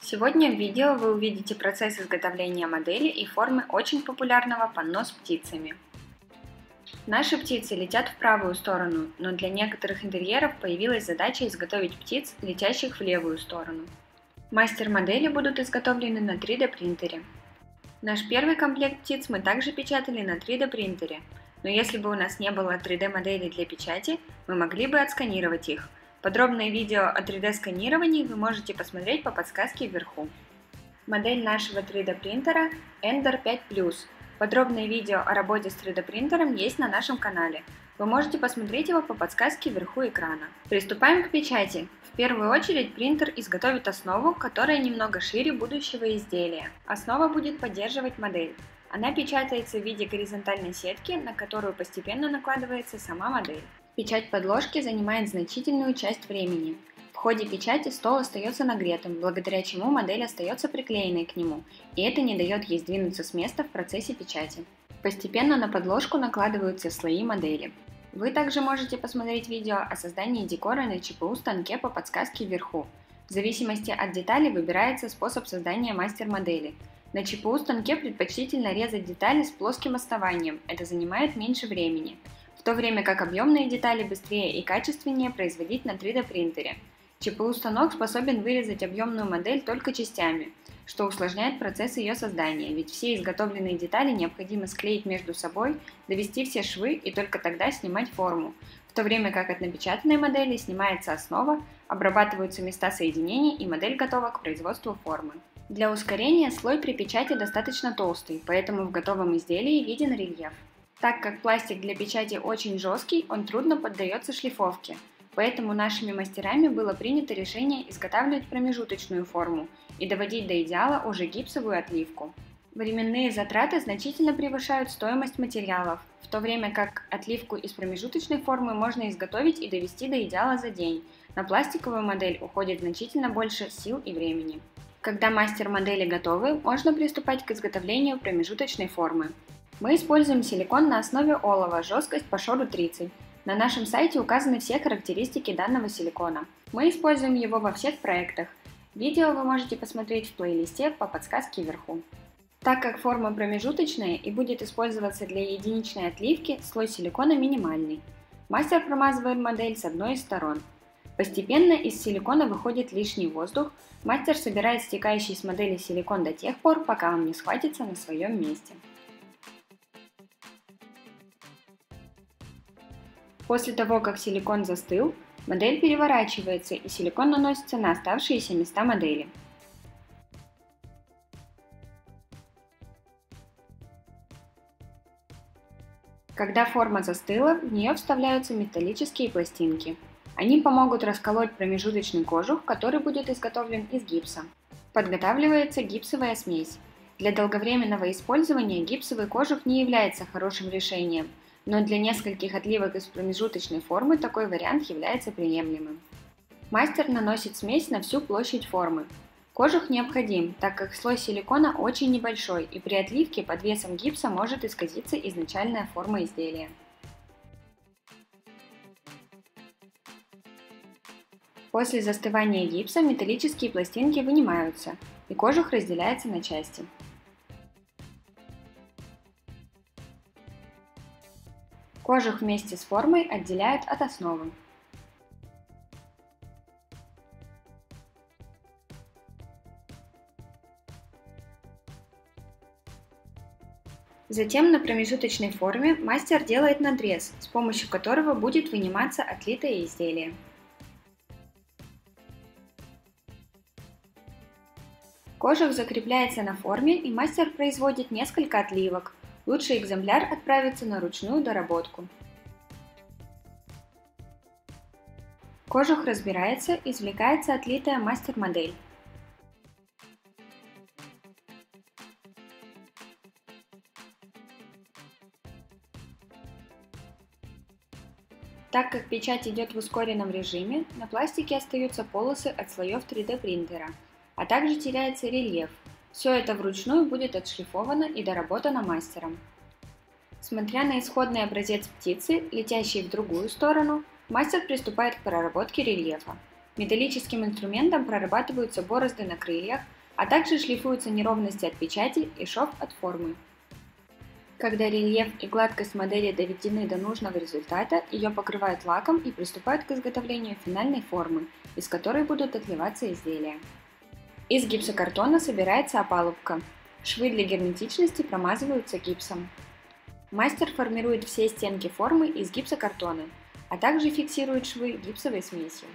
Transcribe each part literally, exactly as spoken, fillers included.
Сегодня в видео вы увидите процесс изготовления модели и формы очень популярного панно с птицами. Наши птицы летят в правую сторону, но для некоторых интерьеров появилась задача изготовить птиц, летящих в левую сторону. Мастер-модели будут изготовлены на три дэ принтере. Наш первый комплект птиц мы также печатали на три дэ принтере, но если бы у нас не было три дэ моделей для печати, мы могли бы отсканировать их. Подробное видео о три дэ сканировании вы можете посмотреть по подсказке вверху. Модель нашего три дэ принтера Ender пять плюс. Подробное видео о работе с три дэ принтером есть на нашем канале. Вы можете посмотреть его по подсказке вверху экрана. Приступаем к печати. В первую очередь принтер изготовит основу, которая немного шире будущего изделия. Основа будет поддерживать модель. Она печатается в виде горизонтальной сетки, на которую постепенно накладывается сама модель. Печать подложки занимает значительную часть времени. В ходе печати стол остается нагретым, благодаря чему модель остается приклеенной к нему, и это не дает ей сдвинуться с места в процессе печати. Постепенно на подложку накладываются слои модели. Вы также можете посмотреть видео о создании декора на че пэ у-станке по подсказке вверху. В зависимости от детали выбирается способ создания мастер-модели. На че пэ у-станке предпочтительно резать детали с плоским основанием, это занимает меньше времени, в то время как объемные детали быстрее и качественнее производить на три дэ принтере. че пэ у-станок способен вырезать объемную модель только частями, что усложняет процесс ее создания, ведь все изготовленные детали необходимо склеить между собой, довести все швы и только тогда снимать форму, в то время как от напечатанной модели снимается основа, обрабатываются места соединений и модель готова к производству формы. Для ускорения слой при печати достаточно толстый, поэтому в готовом изделии виден рельеф. Так как пластик для печати очень жесткий, он трудно поддается шлифовке, поэтому нашими мастерами было принято решение изготавливать промежуточную форму и доводить до идеала уже гипсовую отливку. Временные затраты значительно превышают стоимость материалов, в то время как отливку из промежуточной формы можно изготовить и довести до идеала за день. На пластиковую модель уходит значительно больше сил и времени. Когда мастер-модели готовы, можно приступать к изготовлению промежуточной формы. Мы используем силикон на основе олова, жесткость по шору тридцать. На нашем сайте указаны все характеристики данного силикона. Мы используем его во всех проектах. Видео вы можете посмотреть в плейлисте по подсказке вверху. Так как форма промежуточная и будет использоваться для единичной отливки, слой силикона минимальный. Мастер промазывает модель с одной из сторон. Постепенно из силикона выходит лишний воздух. Мастер собирает стекающий с модели силикон до тех пор, пока он не схватится на своем месте. После того, как силикон застыл, модель переворачивается и силикон наносится на оставшиеся места модели. Когда форма застыла, в нее вставляются металлические пластинки. Они помогут расколоть промежуточный кожух, который будет изготовлен из гипса. Подготавливается гипсовая смесь. Для долговременного использования гипсовый кожух не является хорошим решением, но для нескольких отливок из промежуточной формы такой вариант является приемлемым. Мастер наносит смесь на всю площадь формы. Кожух необходим, так как слой силикона очень небольшой и при отливке под весом гипса может исказиться изначальная форма изделия. После застывания гипса металлические пластинки вынимаются, и кожух разделяется на части. Кожух вместе с формой отделяют от основы. Затем на промежуточной форме мастер делает надрез, с помощью которого будет выниматься отлитое изделие. Кожух закрепляется на форме, и мастер производит несколько отливок. Лучший экземпляр отправится на ручную доработку. Кожух разбирается, извлекается отлитая мастер-модель. Так как печать идет в ускоренном режиме, на пластике остаются полосы от слоев три дэ принтера, а также теряется рельеф. Все это вручную будет отшлифовано и доработано мастером. Смотря на исходный образец птицы, летящей в другую сторону, мастер приступает к проработке рельефа. Металлическим инструментом прорабатываются борозды на крыльях, а также шлифуются неровности от печати и шов от формы. Когда рельеф и гладкость модели доведены до нужного результата, ее покрывают лаком и приступают к изготовлению финальной формы, из которой будут отливаться изделия. Из гипсокартона собирается опалубка. Швы для герметичности промазываются гипсом. Мастер формирует все стенки формы из гипсокартона, а также фиксирует швы гипсовой смесью.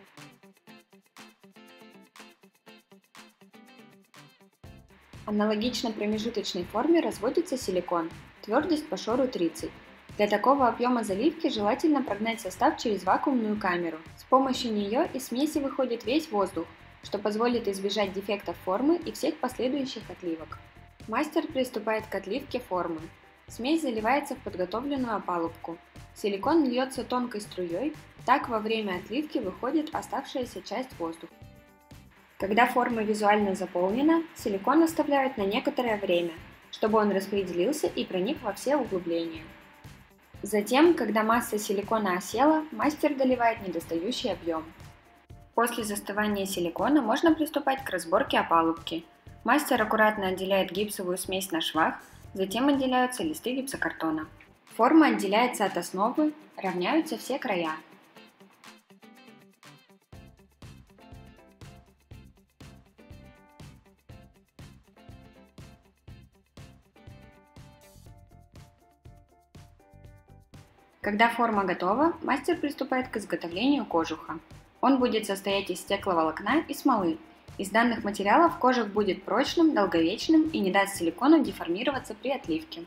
Аналогично промежуточной форме разводится силикон, твердость по шору тридцать. Для такого объема заливки желательно прогнать состав через вакуумную камеру. С помощью нее из смеси выходит весь воздух, что позволит избежать дефектов формы и всех последующих отливок. Мастер приступает к отливке формы. Смесь заливается в подготовленную опалубку. Силикон льется тонкой струей, так во время отливки выходит оставшаяся часть воздуха. Когда форма визуально заполнена, силикон оставляют на некоторое время, чтобы он распределился и проник во все углубления. Затем, когда масса силикона осела, мастер доливает недостающий объем. После застывания силикона можно приступать к разборке опалубки. Мастер аккуратно отделяет гипсовую смесь на швах, затем отделяются листы гипсокартона. Форма отделяется от основы, равняются все края. Когда форма готова, мастер приступает к изготовлению кожуха. Он будет состоять из стекловолокна и смолы. Из данных материалов кожух будет прочным, долговечным и не даст силикону деформироваться при отливке.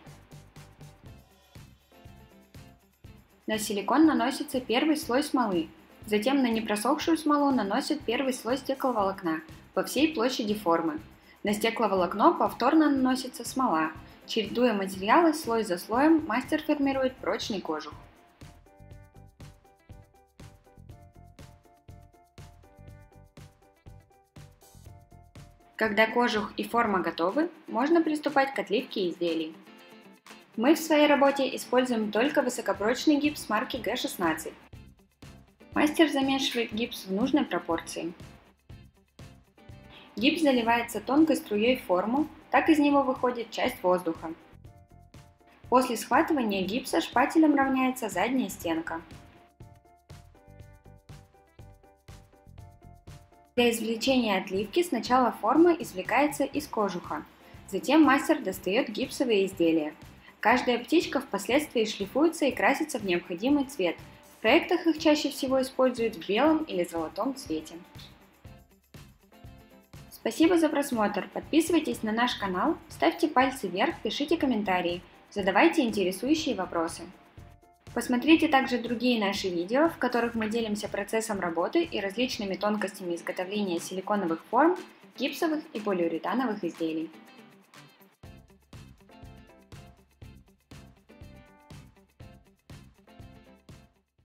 На силикон наносится первый слой смолы, затем на непросохшую смолу наносят первый слой стекловолокна по всей площади формы. На стекловолокно повторно наносится смола. Чередуя материалы слой за слоем, мастер формирует прочный кожух. Когда кожух и форма готовы, можно приступать к отливке изделий. Мы в своей работе используем только высокопрочный гипс марки Г шестнадцать. Мастер замешивает гипс в нужной пропорции. Гипс заливается тонкой струей в форму, так из него выходит часть воздуха. После схватывания гипса шпателем равняется задняя стенка. Для извлечения отливки сначала форма извлекается из кожуха, затем мастер достает гипсовые изделия. Каждая птичка впоследствии шлифуется и красится в необходимый цвет. В проектах их чаще всего используют в белом или золотом цвете. Спасибо за просмотр, подписывайтесь на наш канал, ставьте пальцы вверх, пишите комментарии, задавайте интересующие вопросы. Посмотрите также другие наши видео, в которых мы делимся процессом работы и различными тонкостями изготовления силиконовых форм, гипсовых и полиуретановых изделий.